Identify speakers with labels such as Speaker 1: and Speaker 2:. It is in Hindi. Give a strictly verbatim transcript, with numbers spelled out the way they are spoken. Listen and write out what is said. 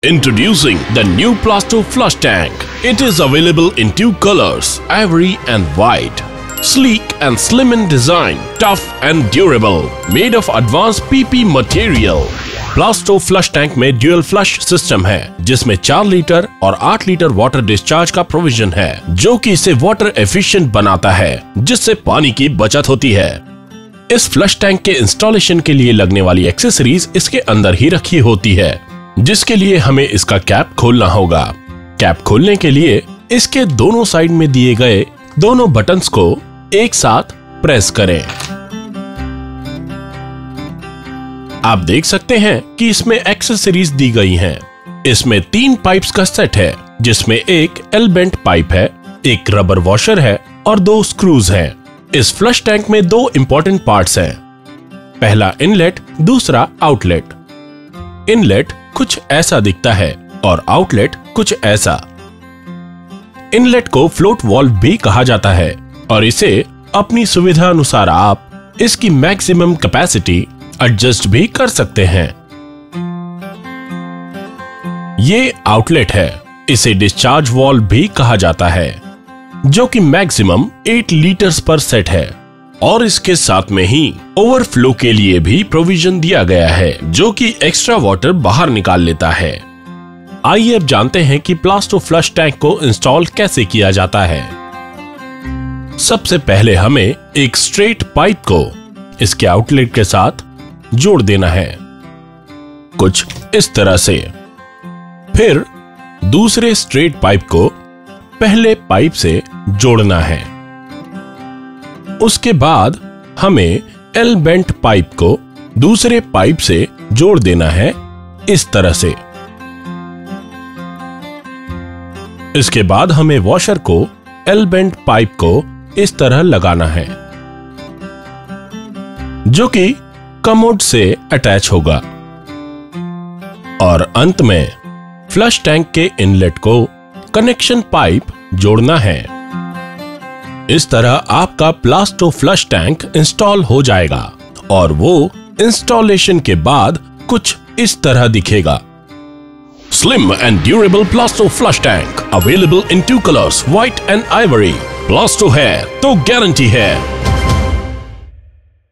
Speaker 1: Introducing the new Plasto Flush Tank. It is available in two colors, ivory and white. Sleek and slim in design, tough and durable, made of advanced P P material. Plasto Flush Tank में ड्यूअल फ्लश सिस्टम है, जिसमें चार लीटर और आठ लीटर वाटर डिस्चार्ज का प्रोविजन है, जो कि इसे वाटर एफिशिएंट बनाता है, जिससे पानी की बचत होती है। इस फ्लश टैंक के इंस्टॉलेशन के लिए लगने वाली एक्सेसरीज इसके अंदर ही रखी होती है, जिसके लिए हमें इसका कैप खोलना होगा। कैप खोलने के लिए इसके दोनों साइड में दिए गए दोनों बटन्स को एक साथ प्रेस करें। आप देख सकते हैं कि इसमें एक्सेसरीज दी गई हैं। इसमें तीन पाइप्स का सेट है, जिसमें एक एल बेंट पाइप है, एक रबर वॉशर है और दो स्क्रूज हैं। इस फ्लश टैंक में दो इंपॉर्टेंट पार्ट्स हैं, पहला इनलेट, दूसरा आउटलेट। इनलेट कुछ ऐसा दिखता है और आउटलेट कुछ ऐसा। इनलेट को फ्लोट वाल्व भी कहा जाता है और इसे अपनी सुविधा अनुसार आप इसकी मैक्सिमम कैपेसिटी एडजस्ट भी कर सकते हैं। ये आउटलेट है, इसे डिस्चार्ज वाल्व भी कहा जाता है, जो कि मैक्सिमम आठ लीटर्स पर सेट है और इसके साथ में ही ओवरफ्लो के लिए भी प्रोविजन दिया गया है, जो कि एक्स्ट्रा वाटर बाहर निकाल लेता है। आइए अब जानते हैं कि प्लास्टो फ्लश टैंक को इंस्टॉल कैसे किया जाता है। सबसे पहले हमें एक स्ट्रेट पाइप को इसके आउटलेट के साथ जोड़ देना है, कुछ इस तरह से। फिर दूसरे स्ट्रेट पाइप को पहले पाइप से जोड़ना है। उसके बाद हमें एल बेंट पाइप को दूसरे पाइप से जोड़ देना है, इस तरह से। इसके बाद हमें वॉशर को एल बेंट पाइप को इस तरह लगाना है, जो कि कमोड से अटैच होगा। और अंत में फ्लश टैंक के इनलेट को कनेक्शन पाइप जोड़ना है। इस तरह आपका प्लास्टो फ्लश टैंक इंस्टॉल हो जाएगा और वो इंस्टॉलेशन के बाद कुछ इस तरह दिखेगा। Slim and durable Plasto Flush Tank available in two colors, white and ivory. Plasto है तो गारंटी है।